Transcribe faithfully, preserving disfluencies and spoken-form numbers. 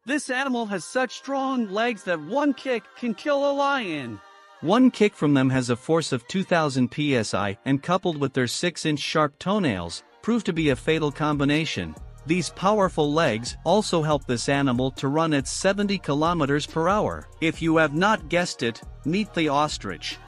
This animal has such strong legs that one kick can kill a lion. One kick from them has a force of two thousand P S I and coupled with their six inch sharp toenails, prove to be a fatal combination. These powerful legs also help this animal to run at seventy kilometers per hour. If you have not guessed it, meet the ostrich.